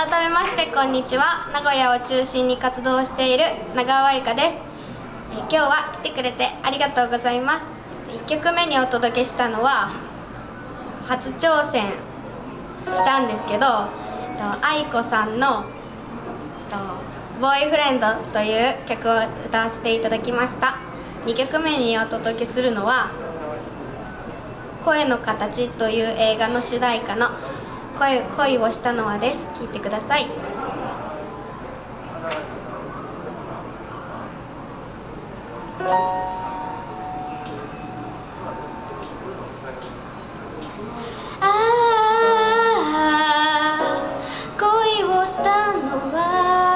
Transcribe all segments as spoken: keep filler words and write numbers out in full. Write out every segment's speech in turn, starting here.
改めましてこんにちは。名古屋を中心に活動している長尾愛香です。え今日は来てくれてありがとうございます。いっきょくめにお届けしたのは初挑戦したんですけど、愛子さんの「ボーイフレンド」という曲を歌わせていただきました。にきょくめにお届けするのは「声の形」という映画の主題歌の恋, 恋をしたのはです。聴いてください。ああ恋をしたのは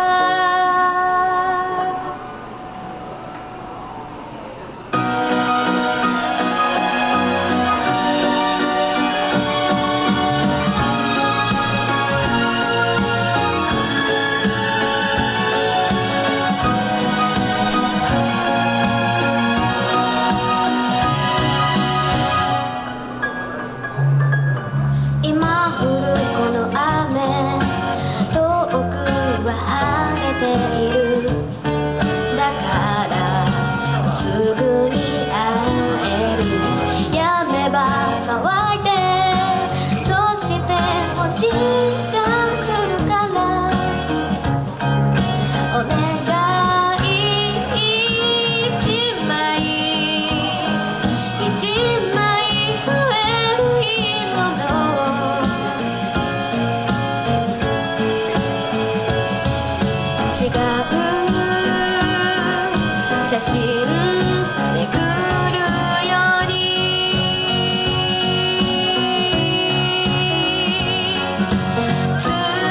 写真めくるように伝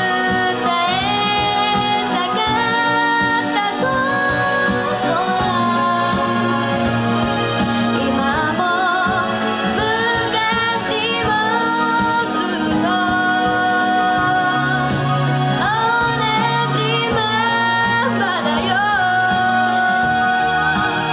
えたかったことは今も昔もずっと同じままだよ。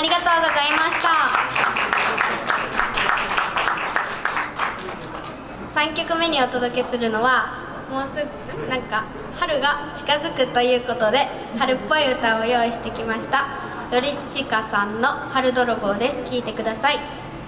りがとうございました。さんきょくめにお届けするのはもうすぐなんか春が近づくということで春っぽい歌を用意してきました。ヨリシカさんの春泥棒です。聴いてください。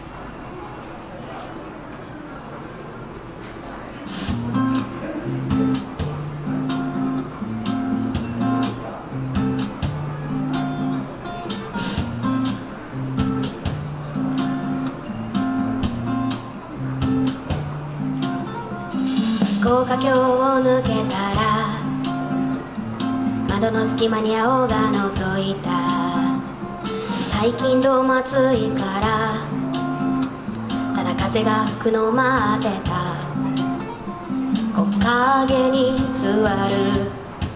高架橋を抜けたら窓の隙間に青が覗いた。最近どうも暑いからただ風が吹くの待ってた。木陰に座る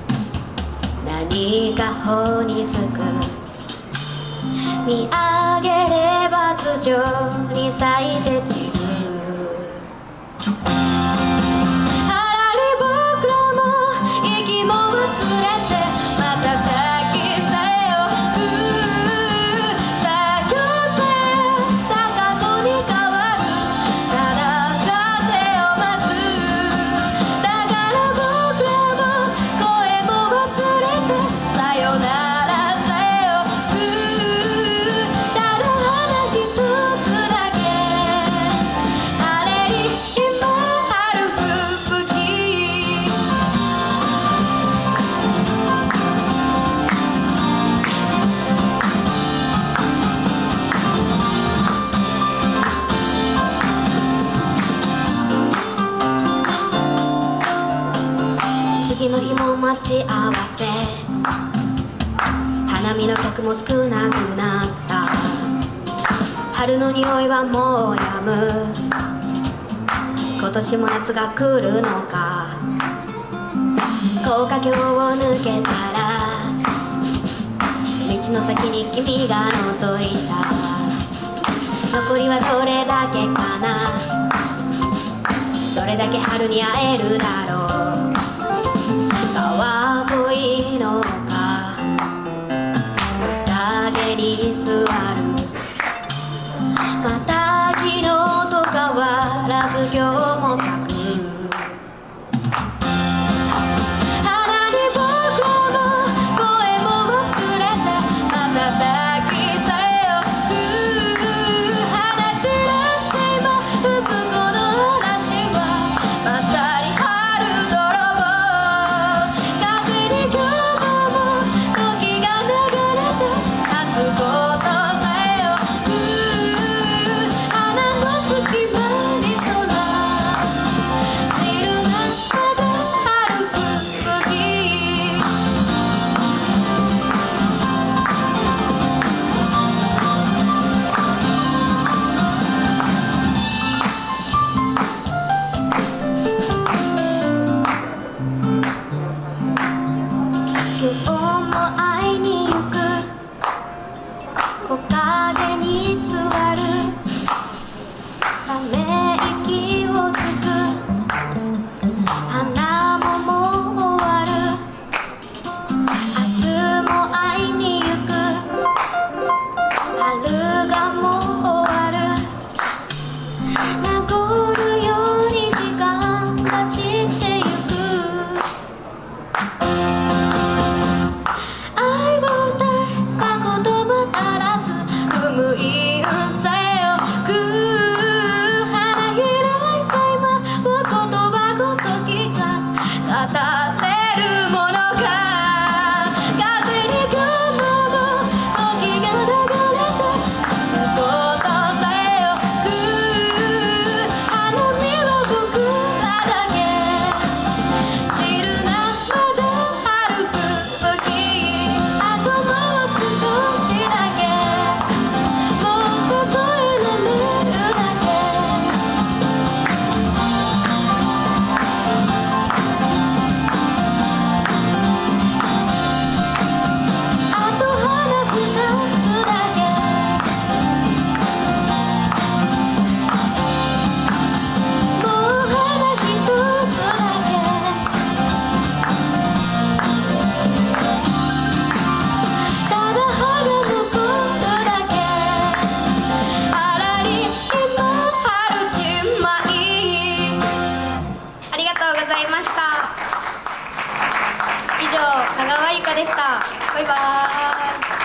何か頬につく。見上げれば頭上に咲いて散る。次の日も待ち合わせ。花見の客も少なくなった。春の匂いはもうやむ。今年も夏が来るのか。高架橋を抜けたら道の先に君が覗いた。残りはどれだけかな。どれだけ春に会えるだろう。川沿いの影に座る。また昨日と変わらず今日も咲く。 ざいました。以上、長尾愛花でした。バイバーイ。